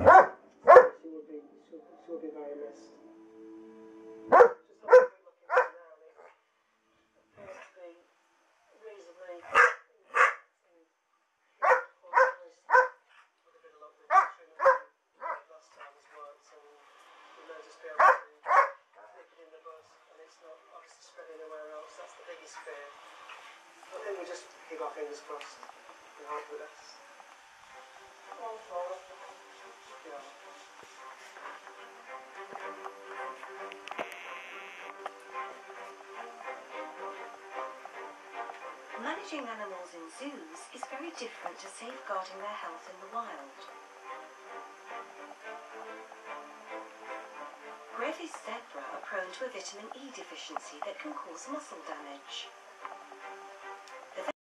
She would be very missed. Just a little bit looking at her now. They appear to be reasonably organised. With a bit of luck, they've been through last time as well, so we may just be able to nip it in the bud, and it's not obviously spreading anywhere else. That's the biggest fear. I think we just keep our fingers crossed and hope for the best. Oh, Flora. Yeah. Managing animals in zoos is very different to safeguarding their health in the wild. Grevy's zebra are prone to a vitamin E deficiency that can cause muscle damage.